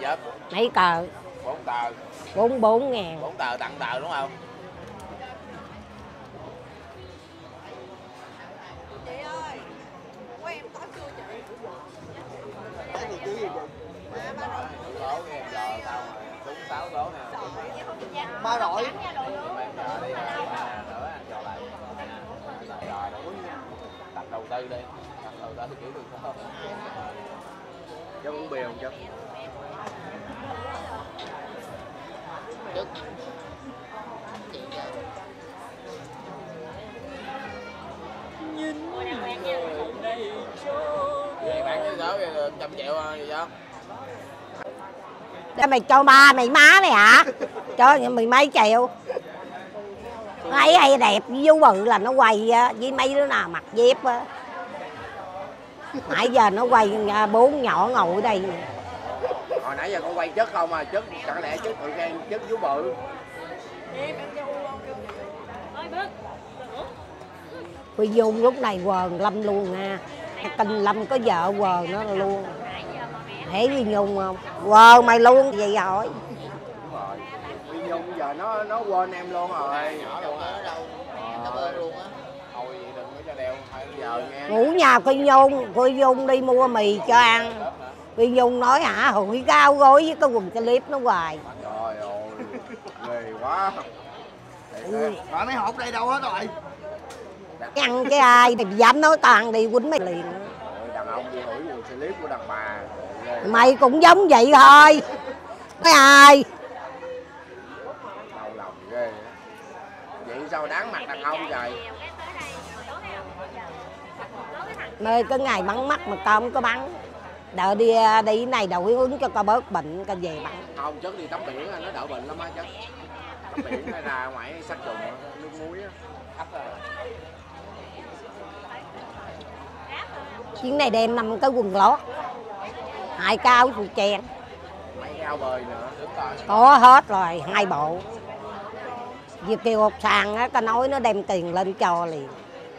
chết? Mấy tờ? 4 tờ. 44 ngàn. 4 tờ tặng tờ đúng không? Chị ơi, của em có chưa chị? Cái gì chứ gì chị? Số em giờ tao trúng 6 số nè. Ba rọi. Giờ đi nữa anh cho lại. Rồi đặt đầu tư đi. Đặt đầu tư kiểu được không? Cháu uống bia không cháu? Vậy bán cái số 100 triệu gì đó. Để mày cho ba mày má mày hả? Cho mày mấy triệu. Thấy hay đẹp với bự là nó quay với mấy đứa nào mặc dép á. Nãy giờ nó quay 4 nhỏ ngồi ở đây. Hồi nãy giờ con quay chất không à, chất chẳng lẽ chất tự khen chất vú bự. Huy Dung lúc này quờn Lâm luôn nha. Tình Lâm có vợ quờn nó luôn. Thấy Huy Nhung không? Quờn mày luôn vậy hỏi. Đúng rồi. Huy Nhung giờ nó quên em luôn rồi. Nhỏ luôn ở đâu. Nó quên luôn á. Thôi vậy đừng có cho đeo 2 giờ nghe. Ngủ nhà Huy Nhung đi mua mì cho ăn. Huy Nhung nói hả hủi cái áo gối với cái quần slip nó hoài. Trời ơi, ghê quá. Rồi mấy hộp đây đâu hết rồi? Ăn cái ai thì dám nói toàn đi quýnh mày liền. Đàn ông đi hửi quần slip của đàn bà. Mày cũng giống vậy thôi. Cái ai? Đau lòng ghê. Vậy sao đáng mặt đàn ông vậy? Mê cái ngày bắn mắt mà tao không có bắn. Đợi đi này đầu uống cho coi bớt bệnh coi về bắn. Không, chất đi tắm biển nó đỡ bệnh lắm á chất. Tắm biển hay ra ngoài sát trùng nước muối á. Thấp rồi. Chuyến này đem 5 cái quần lót, 2 cái áo phụ chen. Mấy cái áo bơi nữa. Có hết rồi, 2 bộ. Vừa kêu hộp sàn á, có nói nó đem tiền lên cho liền.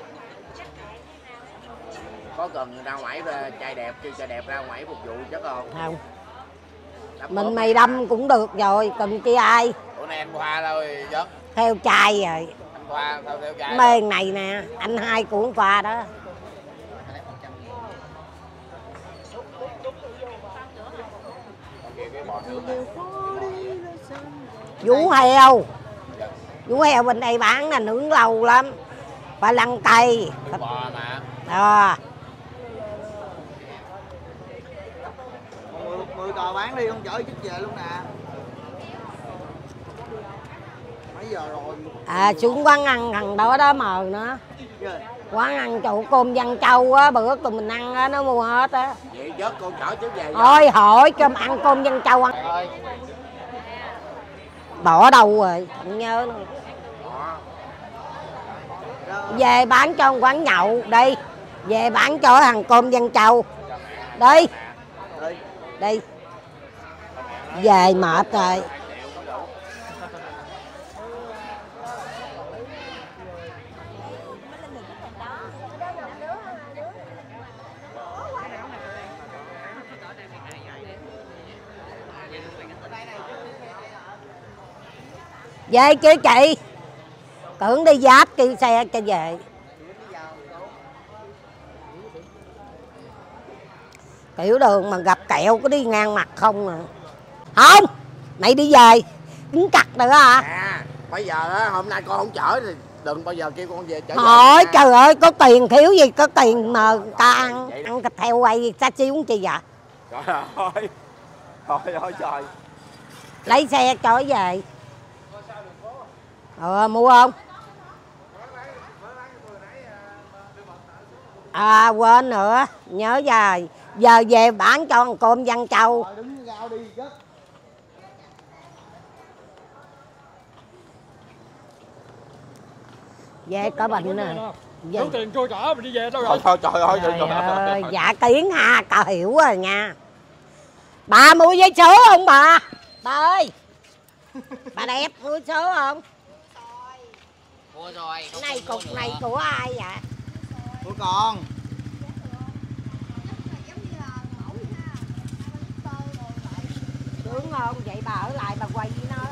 Có cần ra ngoài về trai đẹp, kêu trai đẹp ra ngoài phục vụ chất không? Không. Mình mày đâm cũng được rồi, cần chi ai. Bữa nay anh Khoa đâu chất? Theo trai rồi. Anh Khoa sao theo trai? Mê này nè, anh hai của anh Khoa đó. Vú heo. Vú heo bên đây bán là nướng lâu lắm. Phải lăn cây. Bò mà. À. 10 tờ bán đi, con chở chút về luôn nè. Mấy giờ rồi? À xuống quán ăn thằng đó đó mờ nữa. Quán ăn chỗ cơm Văn Châu á, bữa tụi mình ăn á, nó mua hết á. Vậy chết con chở trước về. Thôi hỏi cho ăn cơm Văn Châu ăn. Bỏ đâu rồi, không nhớ nữa. Về bán cho quán nhậu, đi. Về bán cho thằng cơm Văn Châu. Đi. Đi. Về mệt rồi. Về chứ chị. Tưởng đi giáp kêu xe cho về. Kiểu đường mà gặp kẹo có đi ngang mặt không à. Không. Mày đi về. Đứng cặt được hả? À, bây giờ á, hôm nay con không chở thì đừng bao giờ kêu con về chở. Hỏi trời ơi, có tiền thiếu gì, có tiền mà ta ăn. Ăn thịt heo quay xa xíu chi vậy? Trời ơi. Thôi ơi trời. Lấy xe cho về. Mua không? À quên nữa, nhớ rồi. Giờ về bán cho con cơm Văn Châu. Đứng rau đi chứ. Về có bệnh nè. Số tiền cho trả mình đi về đâu rồi? Thôi trời ơi. Trời ơi, dạ kiến ha, cậu hiểu rồi nha. Bà mua giấy số không bà? Bà ơi. Bà đẹp mua số không? Mua rồi. Cái này cục này của ai vậy? Của con. sướng không? Vậy bà ở lại bà quay với nó.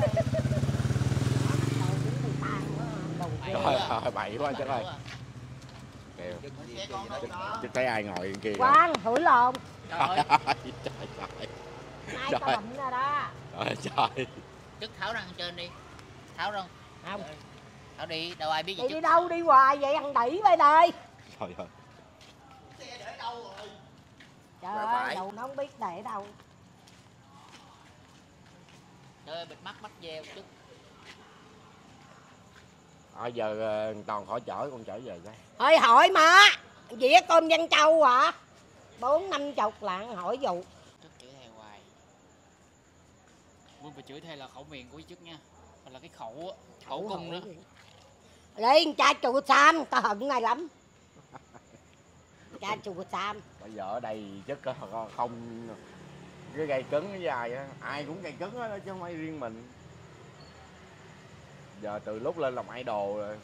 Trời ơi, bậy quá chắc ơi. Kìa. Chứ thấy ai ngồi kia kìa. Quang, hủi lồn. Trời ơi. Trời ơi. Nay tao bậm ra đó. Trời trời. Chức tháo răng trên đi. Tháo răng. Không. Tháo đi, đâu ai biết gì Đi chứ. đi đâu đi hoài vậy thằng đỉ bên đây. Trời ơi. Trời ơi, đâu nó không biết để đâu. Trời ơi, bịt mắt bắt về một chút. Giờ toàn khỏi chở, con trở về coi. Thôi hỏi mà. Dĩa cơm Văn Châu à? 40-50 lạng hỏi vụ. Chức chửi thầy hoài. Quân phải chửi thầy là khẩu miệng của chức nha. Hoặc là cái khẩu á, khẩu cung nữa. Đi cha chùa Sam, tao hận mày lắm. Cha chùa Sam. Bây giờ ở đây chất không cái gây cứng cái dài á, ai cũng gây cứng á chứ không phải riêng mình. Giờ từ lúc lên làm idol rồi.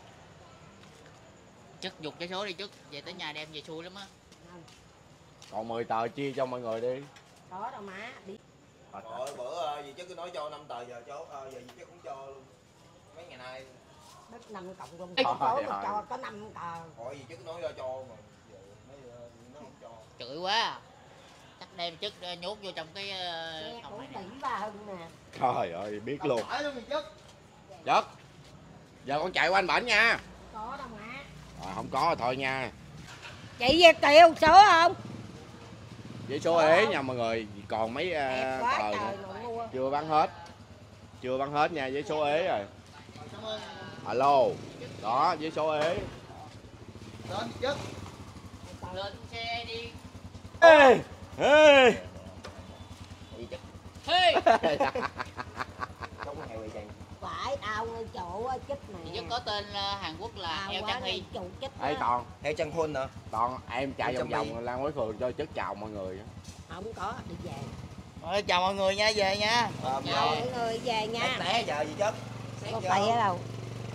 Chức dục cái số đi Chức, về tới nhà đem về xui lắm á. Còn 10 tờ chia cho mọi người đi. Có đâu má, đi. Rồi bữa gì chứ cứ nói cho 5 tờ giờ giờ gì chứ cũng cho luôn. Mấy ngày nay Đất 5 cộng công số mà cho có 5 tờ. hỏi gì chứ cứ nói cho mà giờ mấy nó không cho. Chửi quá. Chắc đem Chức nhốt vô trong cái Xe phòng cũng này tỷ nè. ba hơn nè. Trời ơi biết luôn. Phải luôn chứ. Chất. Giờ con chạy qua anh bển nha. Có đâu má. Rồi không có thôi nha. Chị về kêu số không? Với số ế nha mọi người, còn mấy Đẹp quá tờ trời nữa. mà mua. Chưa bán hết. Chưa bán hết nha, với số ế rồi. Cảm ơn. Alo. Đó, với số ế. Lên chứ. Lên xe đi. Ê! Ê! Gì chứ. Hey! Không có heo gì vậy. Phải tao ngay chỗ chích nè. Chức có tên Hàn Quốc là Tao Eo quá Trang Hy. ngay chỗ chích Ê á. Toàn, Heo chân hôn hả? Toàn em chạy Em vòng chăm vòng Lan Quế Phường cho Chất chào mọi người. Không có, đi về. Rồi, chào mọi người nha, về nha. Chào mọi người về nha. Té giờ gì chứ. Có tay ở đâu?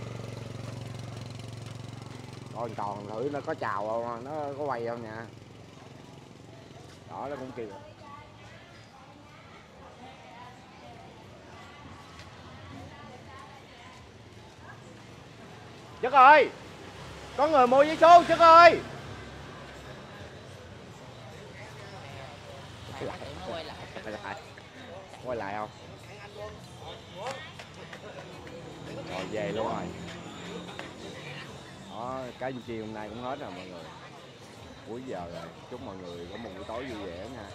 Coi Toàn thử nó có chào không, nó có quay không nha. Đó, nó cũng kêu. Chất ơi! Có người mua vé số Chất ơi! Tưởng nó quay lại. Quay lại không? Rồi về luôn rồi. Đó, cái chiều hôm nay cũng hết rồi mọi người. Cuối giờ rồi, chúc mọi người có một buổi tối vui vẻ nha.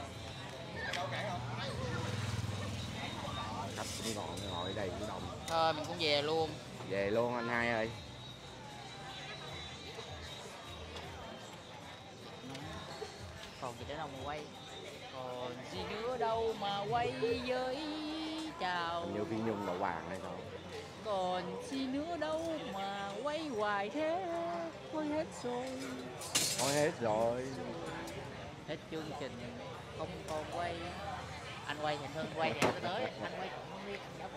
Khách cũng còn ngồi ở đây cũng đông. Thôi mình cũng về luôn. Về luôn anh hai ơi. Còn gì nữa đâu mà quay. Còn gì nữa đâu mà quay với chào. Như Phi Nhung đậu vàng hay không? Còn gì nữa đâu mà quay hoài thế. Quay hết rồi. Thôi hết rồi. Hết chương trình không còn quay. Anh quay thì hơn quay thì nó tới. Anh quay còn không biết.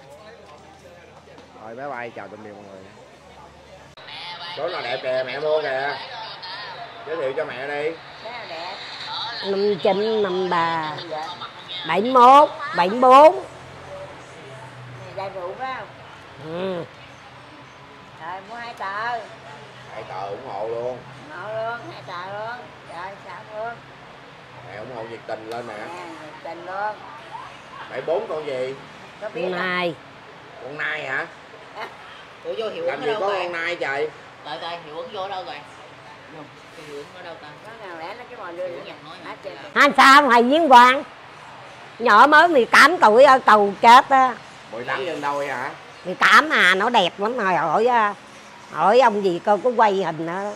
Rồi bye bye, chào tạm biệt mọi người. Mẹ Số nào đẹp kìa, mẹ mua kìa. Giới thiệu cho mẹ đi. 59, 53, 71, 74. Này rượu phải không? Ừ. Rồi mua 2 tờ. 2 tờ ủng hộ luôn. Ngộ luôn, 2 tờ luôn. Rồi sao luôn? Mẹ ủng hộ nhiệt tình lên nè. Nè, tình luôn. 74 con gì? Có biết Con không? này. Con nai hả? Ủa vô hiệu Làm ứng gì ở có đâu con nai trời? Đợi coi hiệu ứng vô đâu rồi? Cái hiệu ứng ở đâu ta? Nó nào lẽ nó cái mồi đưa Hiệu ứng giọng nói hả? hết trơn. Anh sao thầy Viên Quang? Nhỏ mới 18 tuổi ở tù chết á. 18 nhân đâu vậy hả? 18 à, nó đẹp lắm rồi hỏi ông gì cô có quay hình đó.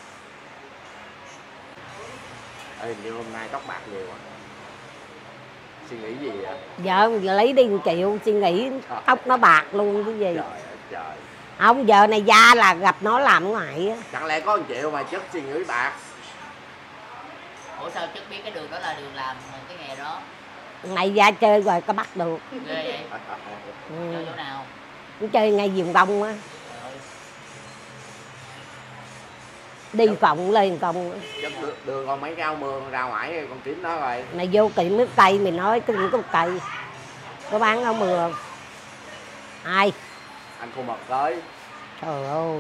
Ê, như hôm nay tóc bạc nhiều á. Suy nghĩ gì vậy? Vợ lấy đi 1 triệu suy nghĩ tóc nó bạc luôn cái gì. Trời ơi trời. Ông giờ này da là gặp nó làm ngoại á. Chẳng lẽ có 1 triệu mà chất suy nghĩ bạc? Ủa sao Chất biết cái đường đó là đường làm cái nghề đó? Này da chơi rồi có bắt được. Ghê vậy? Ừ. Chơi chỗ nào? Cũng chơi ngay vườn bông á. Trời ơi. Đi phòng lên công á. Chất đưa con mấy cái áo mưa con ra ngoài con kiếm nó rồi. Mày vô tiệm nước cây mày nói cái có cây. Có bán áo mưa không? Ai? Anh Khu Mật tới. Trời ơi.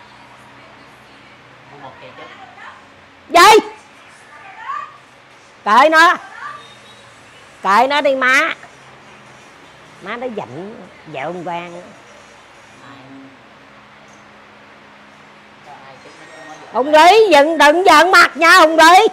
Một kìa chứ. Gì? Kệ nó. Kệ nó đi má. Má nó giận vợ ông Quang. Hùng Lý đừng giận mặt nha Hùng Lý.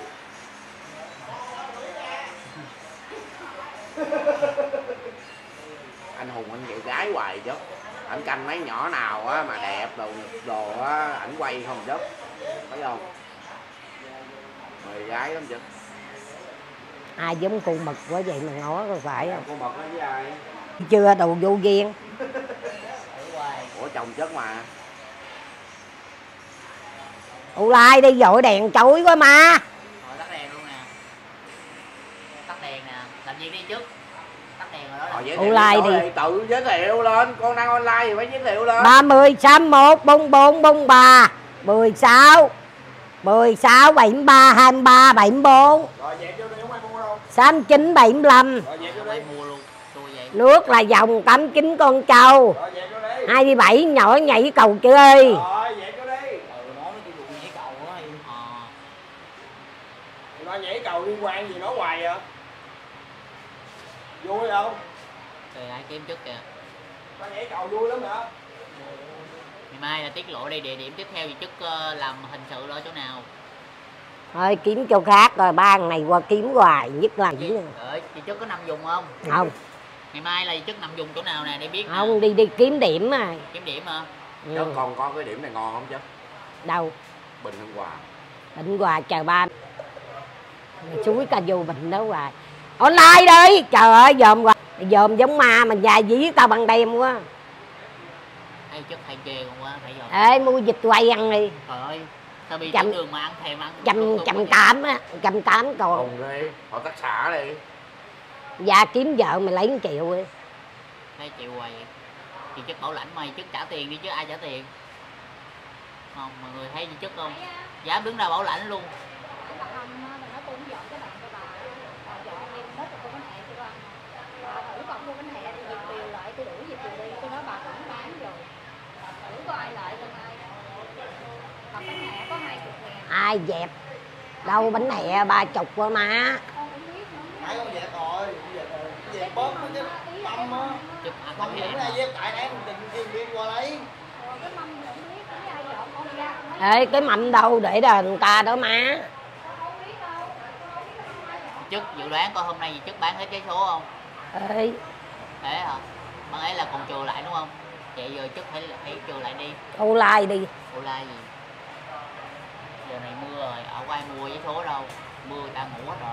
Anh Hùng anh vậy gái hoài chứ. Anh canh mấy nhỏ nào á mà đẹp đồ á ảnh quay không chứ. Thấy không? Mời gái lắm chứ. Ai giống Cu Mật quá vậy mà ngó rồi phải không? Khu Mật nói với ai? Chưa đồ vô duyên. Ủa chồng chất mà. U Lai đi dội đèn chói quá ma. Rồi tắt đèn luôn nè. Tắt đèn nè, làm gì đi trước. Tắt đèn rồi đó. U Lai đi. Tự giới thiệu lên, con đang online thì phải giới thiệu lên. 30 61 44 43 16 16 73 23 74. Rồi dẹp vô đi, không ai mua đâu. 69 75. Rồi dẹp vô đi. Mua luôn. Vậy. Nước là dòng 89 con trâu. Rồi dẹp vô đi. 27 nhỏ nhảy cầu chơi. Rồi dẹp vô đi. Nó kêu đụng nhảy cầu á. Nó nhảy cầu liên quan gì nó hoài vậy? Vui không? Trời ai kiếm trước kìa. Nó nhảy cầu vui lắm hả? Ngày mai là tiết lộ đây địa điểm tiếp theo thì chức làm hình sự ở chỗ nào? Thôi kiếm chỗ khác rồi, ba ngày qua kiếm hoài nhất là gì. Chị chức có nằm dùng không? Không. Ngày mai là chức nằm dùng chỗ nào nè để biết. Không đi kiếm điểm mà. Kiếm điểm hả? Chứ còn có cái điểm này ngon không chứ? Đâu? Bình Hưng Hòa. Bình Hòa chờ ba. Suối ca vô Bình đó hoài. Online đi. Trời ơi dòm hoài. Dòm giống ma mà dài dí tao bằng đêm quá. Hay chức hay chê còn quá phải dòm. Ê mua vịt quay ăn đi. Trời ơi. Sao bị Chăm- đường mà ăn thèm ăn. 180 á, 180 còn. Cùng đi, họ tắt xả đi. Dạ kiếm vợ mày lấy 1 triệu đi. Mấy triệu quầy. Thì chức bảo lãnh mày chức trả tiền đi chứ ai trả tiền. Không, mọi người thấy gì chức không? Dám đứng ra bảo lãnh luôn. Nó cũng dọn cái bạn cho bà dọn em hết rồi cô bánh hẹ cho ăn. Bà thử còn mua bánh hẹ thì Việt Kiều lại tôi đuổi Việt Kiều đi, tôi nói bà cũng bán rồi. Thử có ai lại không ai. Còn bánh hẹ có 20.000. Ai dẹp. Đâu bánh hẹ 30 qua má. Con cũng biết nữa. Mấy con dẹp rồi, dẹp bớt mấy cái mâm á. Chức ăn Mâm bánh cũng hẹ là mà. dẹp tại nãy mình tìm viên qua lấy. Rồi cái mâm không biết cái ai dọn con ra. Ê cái mâm đâu để đền người ta đó má. Chức dự đoán coi hôm nay gì chức bán hết vé số không? Ê Thế hả? Bạn ấy là còn trừ lại đúng không? Vậy giờ chức hãy trừ lại đi. online đi. Cô la gì? Giờ này mưa rồi, ở có ai mua vé số đâu. Mưa người ta ngủ hết rồi.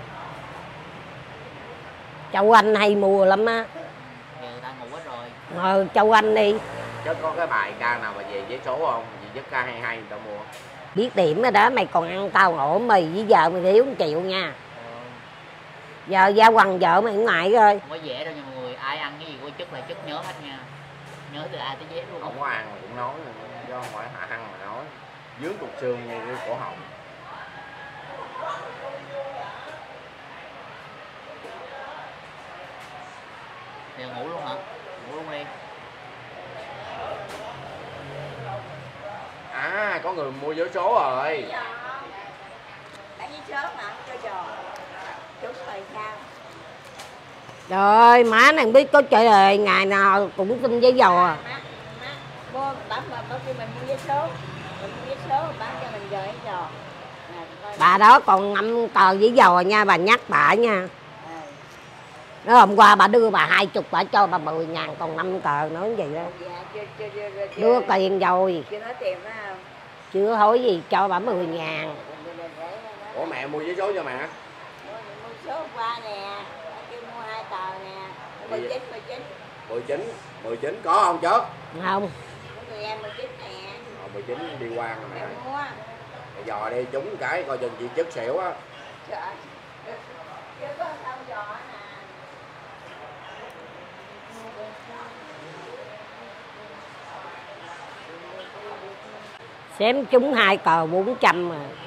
Châu Anh hay mua lắm á. Giờ người ta ngủ hết rồi. Châu Anh đi. Chứ có cái bài ca nào mà về vé số không? Vì chất ca hay người ta mua. Biết điểm rồi đó, mày còn ăn tao ổ mì với vợ mày thiếu 1 triệu nha. Giờ giao quần vợ mày ngại rồi. Không có dễ đâu nha mọi người. Ai ăn cái gì của chức là chức nhớ hết nha. Nhớ từ A tới Z luôn. Không có ăn cũng nói, do không phải hạ ăn mà nói. Dưới cục xương như cái cổ họng. Giờ ngủ luôn hả? Ngủ luôn đi. À có người mua vé số rồi. Bán với chớp mà cho giò. Chút thời sao? Trời má này không biết có trời ơi, ngày nào cũng xin giấy dò à. Mua bán mà có khi mình mua vé số. Mình mua vé số bán cho mình giờ cái giò. Bà đó còn ngâm tờ giấy dò nha, bà nhắc bà nha. Nó hôm qua bà đưa bà 20, bà cho bà 10.000 còn 5 tờ nói vậy đó. Dạ, chưa. Đưa tiền rồi. Chưa nói tiền đó không? Chưa hỏi gì cho bà 10.000. Ủa mẹ mua vé số cho mẹ? Mua số hôm qua nè. Kêu mua 2 tờ nè. 19. 19 có không chứ? Không. Người em 19 nè. 19 đi qua rồi mẹ. Em mua. Mày dò đi trúng cái coi chừng chị chất xỉu á. Trời ơi. Chưa có sao giò nè. Xém trúng 2 cờ 400 mà.